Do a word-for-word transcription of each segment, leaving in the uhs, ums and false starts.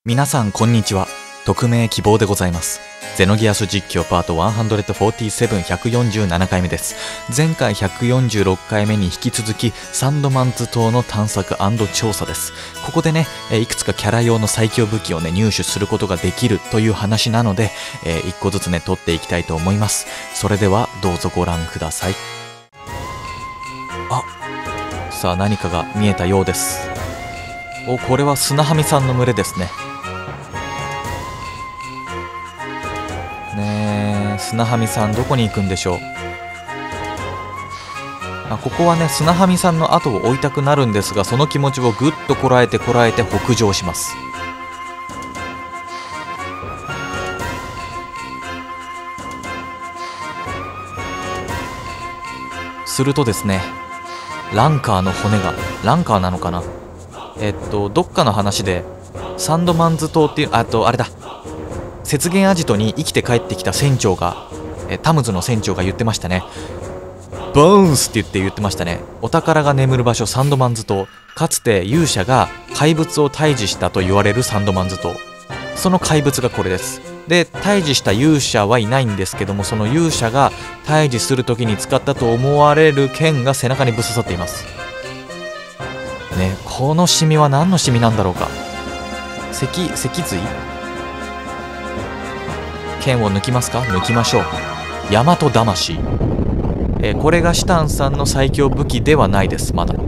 皆さんこんにちは。匿名希望でございます。ゼノギアス実況パートひゃくよんじゅうなな、ひゃくよんじゅうななかいめです。前回ひゃくよんじゅうろっかいめに引き続きサンドマンズ島の探索&調査です。ここでね、いくつかキャラ用の最強武器をね入手することができるという話なので、えー、いっこずつね取っていきたいと思います。それではどうぞご覧ください。あ、さあ何かが見えたようです。お、これは砂はみさんの群れですね。ねえ、砂はみさんどこに行くんでしょう。あ、ここはね砂はみさんの後を追いたくなるんですが、その気持ちをぐっとこらえてこらえて北上します。するとですね、ランカーの骨が、ランカーなのかな、えっとどっかの話でサンドマンズ島っていう、あとあれだ、雪原アジトに生きて帰ってきた船長が、えタムズの船長が言ってましたね。ボーンスって言って言ってましたね。お宝が眠る場所サンドマンズ島、かつて勇者が怪物を退治したと言われるサンドマンズ島、その怪物がこれです。で、退治した勇者はいないんですけども、その勇者が退治する時に使ったと思われる剣が背中にぶっ刺さっていますね。このシミは何のシミなんだろうか。脊脊髄、剣を抜きますか。抜きましょう。大和魂、えー、これがシタンさんの最強武器ではないです。まだ、ね、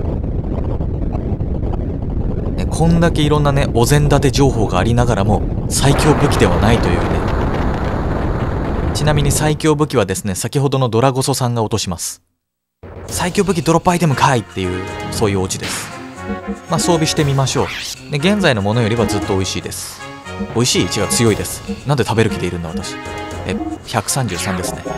こんだけいろんなねお膳立て情報がありながらも最強武器ではないというね。ちなみに最強武器はですね、先ほどのドラゴソさんが落とします。最強武器ドロップアイテムかいっていう、そういうオチです。まあ装備してみましょう。で、現在のものよりはずっと美味しいです。美味しい、違う、強いです。なんで食べる気でいるんだ私。え、ひゃくさんじゅうさんですね。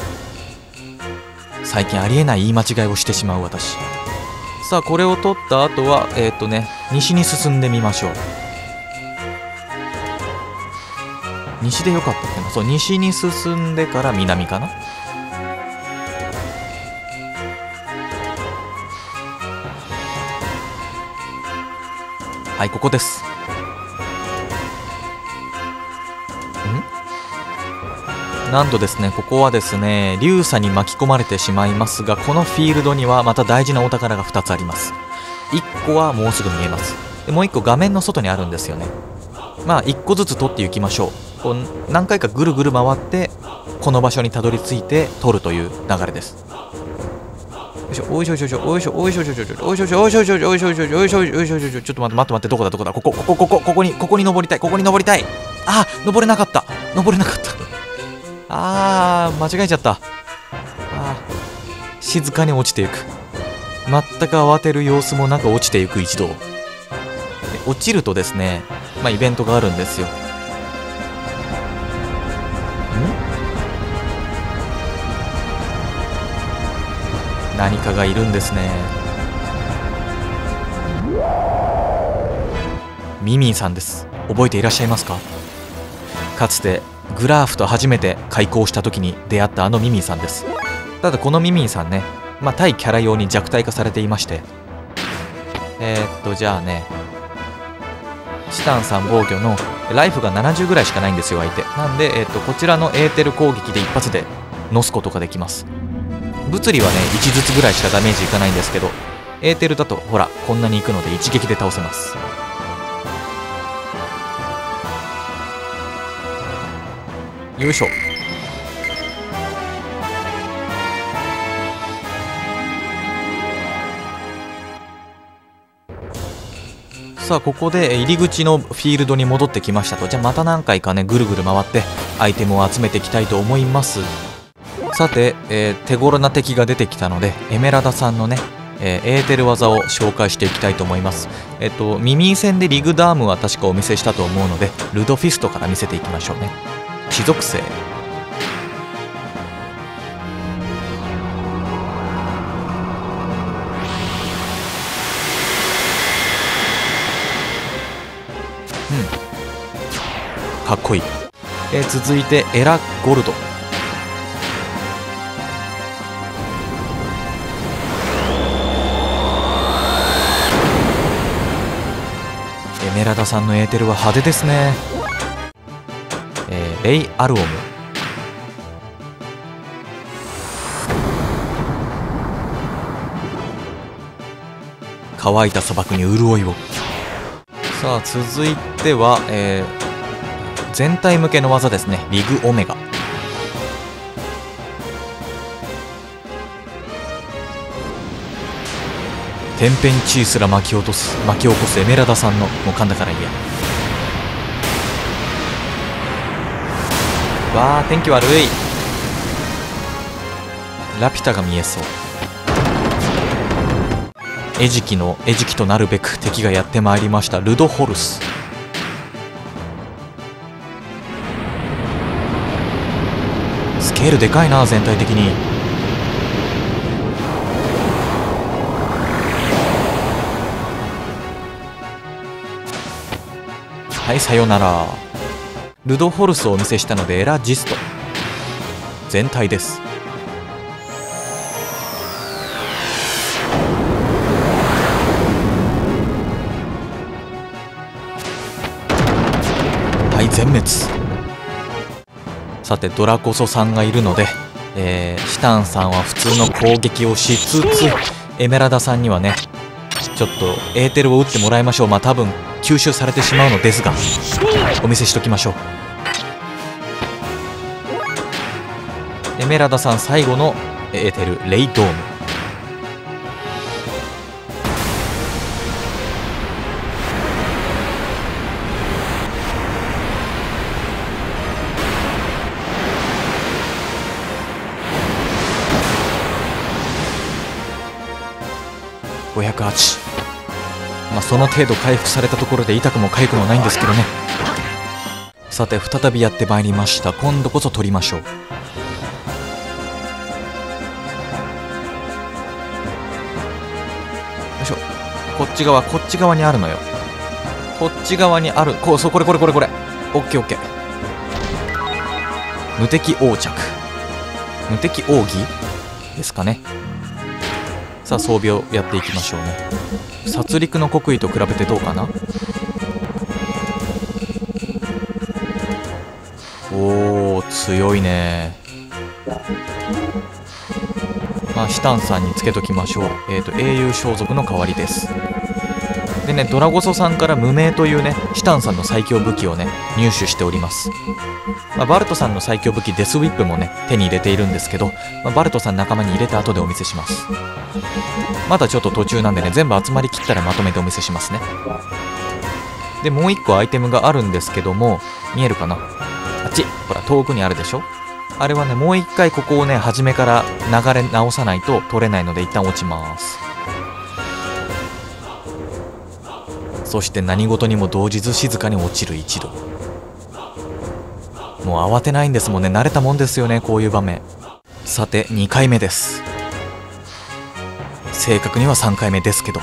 最近ありえない言い間違いをしてしまう私。さあこれを取った後はえっとね西に進んでみましょう。西でよかったっけな。そう、西に進んでから南かな。はい、ここです。なんとですね、ここはですね流砂に巻き込まれてしまいますが、このフィールドにはまた大事なお宝がふたつあります。いっこはもうすぐ見えます。でもういっこ画面の外にあるんですよね。まあいっこずつ取っていきましょう。こう何回かぐるぐる回ってこの場所にたどり着いて取るという流れです。よいしょ、おいしょいしょいしょ、おいしょおいしょいしょいしょ、おいしょいしょおいしょいしょおいしょいしょおいしょいしょいしょ、ちょっと待って待って待って、どこだどこだ、ここここここここにここに登りたい、ここに登りたい。あ、登れなかった、登れなかった。あー、間違えちゃった。あー、静かに落ちていく。全く慌てる様子もなく落ちていく一同。落ちるとですね、まあイベントがあるんですよ。ん？何かがいるんですね。ミミィさんです。覚えていらっしゃいますか？かつてグラーフと初めて開口した時に出会ったあのミミィさんです。ただこのミミィさんね、まあ対キャラ用に弱体化されていまして、えー、っとじゃあね、チタンさん防御のライフがななじゅうぐらいしかないんですよ相手なんで、えー、っとこちらのエーテル攻撃で一発でのすことができます。物理はねいちずつぐらいしかダメージいかないんですけど、エーテルだとほらこんなにいくので一撃で倒せます。よいしょ。さあここで入り口のフィールドに戻ってきましたと。じゃあまた何回かねぐるぐる回ってアイテムを集めていきたいと思います。さて、えー、手頃な敵が出てきたのでエメラダさんのね、えー、エーテル技を紹介していきたいと思います。えっとミミィ戦でリグダームは確かお見せしたと思うので、ルドフィストから見せていきましょうね。地属性、かっこいい。えー、続いてエラ・ゴルド、エメメラダさんのエーテルは派手ですね。えー、レイ・アルオム。乾いた砂漠に潤いを。さあ続いては、えー、全体向けの技ですね。リグ・オメガ。天変地異すら巻き落とす巻き起こすエメラダさんの、もう噛んだからいいや。わあ天気悪い。ラピュタが見えそう。餌食の餌食となるべく敵がやってまいりました。ルドホルス。スケールでかいな全体的に。はい、さよなら。ルドホルスをお見せしたのでエラジスト全体です。はい、全滅。さてドラコソさんがいるので、えー、シタンさんは普通の攻撃をしつつ、エメラダさんにはねちょっとエーテルを打ってもらいましょう。まあ多分吸収されてしまうのですが、お見せしときましょう。エメラダさん最後のエーテル、レイドーム。ごひゃくはち。まあその程度回復されたところで痛くも痒くもないんですけどね。さて再びやってまいりました。今度こそ取りましょう。よいしょ。こっち側こっち側にあるのよ。こっち側にある。こうそうこれこれこれこれ。オッケーオッケー。無敵横着、無敵奥義ですかね。さあ装備をやっていきましょうね。殺戮の国威と比べてどうかな。おー強いね。まあシタンさんにつけときましょう。えっと英雄装束の代わりです。でね、ドラゴソさんから無名というねシタンさんの最強武器をね入手しております。まあ、バルトさんの最強武器デスウィップもね手に入れているんですけど、まあ、バルトさん仲間に入れた後でお見せします。まだちょっと途中なんでね全部集まりきったらまとめてお見せしますね。でもう一個アイテムがあるんですけども、見えるかな、あっちほら遠くにあるでしょ。あれはねもう一回ここをね初めから流れ直さないと取れないので一旦落ちます。そして何事にも動じず静かに落ちる一度。もう慌てないんですもんね。慣れたもんですよねこういう場面。さてにかいめです。正確にはさんかいめですけど、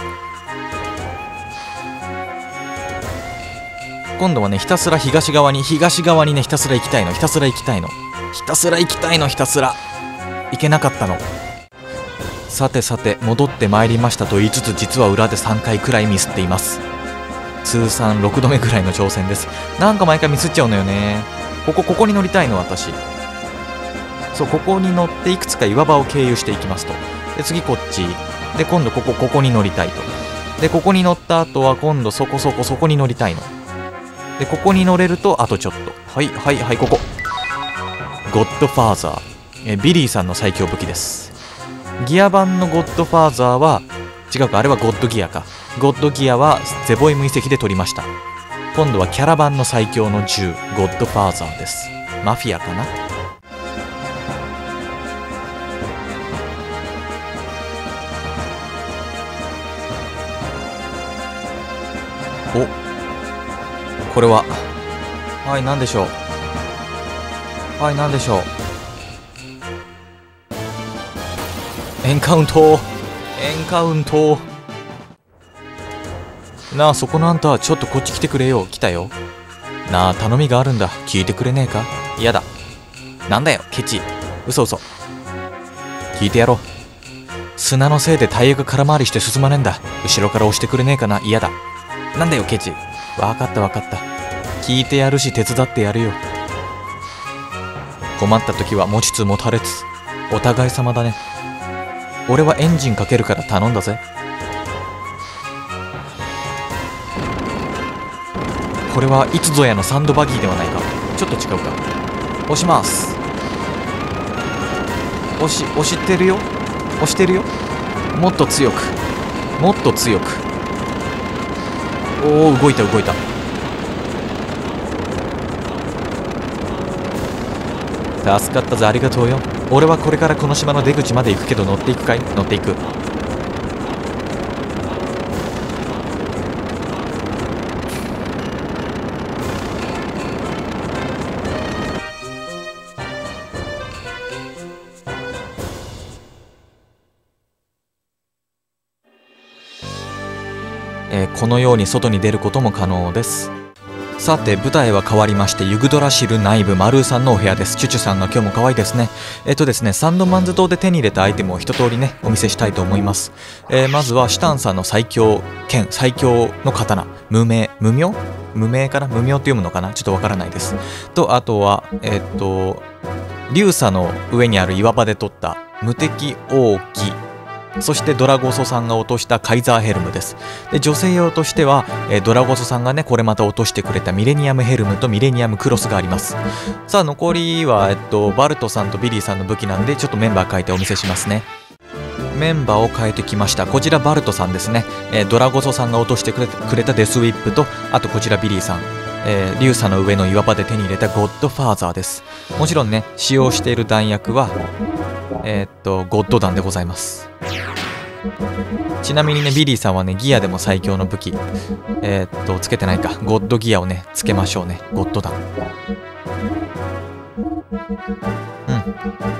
今度はねひたすら東側に東側にねひたすら行きたいのひたすら行きたいのひたすら行きたいのひたすら行けなかったの。さてさて戻ってまいりましたと言いつつ、実は裏でさんかいくらいミスっています。通算ろくどめぐらいの挑戦です。なんか毎回ミスっちゃうのよね。ここここに乗りたいの私。そうここに乗っていくつか岩場を経由していきますと。で次こっちで今度ここここに乗りたいと。でここに乗った後は今度そこそこそこに乗りたいので、ここに乗れるとあとちょっと。はいはいはい、ここゴッドファーザー、えビリーさんの最強武器です。ギア版のゴッドファーザーは違うか、あれはゴッドギアか。ゴッドギアはゼボイム遺跡で取りました。今度はキャラバンの最強の銃ゴッドファーザーです。マフィアかな。お、これははい何でしょう。はい何でしょう。エンカウントエンカウントなあ、そこのあんたちょっとこっち来てくれよ。来たよなあ、頼みがあるんだ。聞いてくれねえか。嫌だ。なんだよケチ。嘘嘘。聞いてやろう。砂のせいでタイヤが空回りして進まねえんだ。後ろから押してくれねえかな。嫌だ。なんだよケチ。 わかったわかった。聞いてやるし手伝ってやるよ。困った時は持ちつ持たれつ。お互い様だね。俺はエンジンかけるから頼んだぜ。これはいつぞやのサンドバギーではないか。ちょっと違うか。押します。押し押してるよ。押してるよ。もっと強く、もっと強く。おお、動いた動いた。助かったぜ、ありがとうよ。俺はこれからこの島の出口まで行くけど、乗っていくかい？乗っていく。えー、このように外に出ることも可能です。さて、舞台は変わりまして、ユグドラシル内部、マルーさんのお部屋です。チュチュさんが今日も可愛いですね。えっとですね、サンドマンズ島で手に入れたアイテムを一通りね、お見せしたいと思います。えー、まずは、シュタンさんの最強剣、最強の刀、無名、無名無名かな無名って読むのかなちょっとわからないです。と、あとは、えっと、竜砂の上にある岩場で取った無敵王騎、そしてドラゴソさんが落としたカイザーヘルムです。で、女性用としては、えー、ドラゴソさんがね、これまた落としてくれたミレニアムヘルムとミレニアムクロスがあります。さあ、残りは、えっと、バルトさんとビリーさんの武器なんで、ちょっとメンバー変えてお見せしますね。メンバーを変えてきました。こちらバルトさんですね。えー、ドラゴソさんが落としてくれくれたデスウィップと、あとこちらビリーさん。えー、竜砂の上の岩場で手に入れたゴッドファーザーです。もちろんね、使用している弾薬は、えー、っと、ゴッド弾でございます。ちなみにね、ビリーさんはね、ギアでも最強の武器、えー、っと、つけてないか。ゴッドギアをね、つけましょうね。ゴッド弾。うん。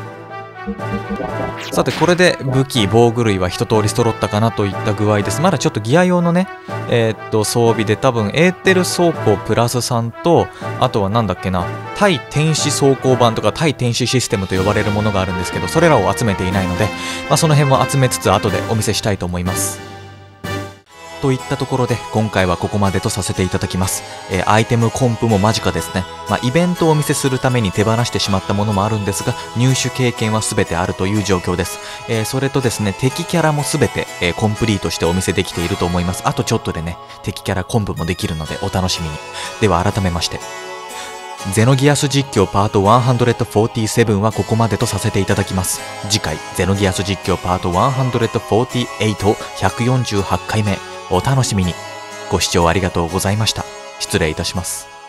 さて、これで武器、防具類は一通り揃ったかなといった具合です。まだちょっとギア用のね、えー、っと、装備で多分、エーテル装甲プラスさんと、あとはなんだっけな、対天使装甲版とか対天使システムと呼ばれるものがあるんですけど、それらを集めていないので、まあ、その辺も集めつつ後でお見せしたいと思います。といったところで今回はここまでとさせていただきます。えー、アイテムコンプも間近ですね。まあ、イベントをお見せするために手放してしまったものもあるんですが、入手経験は全てあるという状況です。えー、それとですね、敵キャラも全て、えー、コンプリートしてお見せできていると思います。あとちょっとでね、敵キャラコンプもできるのでお楽しみに。では改めまして。ゼノギアス実況パートひゃくよんじゅうななはここまでとさせていただきます。次回、ゼノギアス実況パートひゃくよんじゅうはち、ひゃくよんじゅうはちかいめ、お楽しみに。ご視聴ありがとうございました。失礼いたします。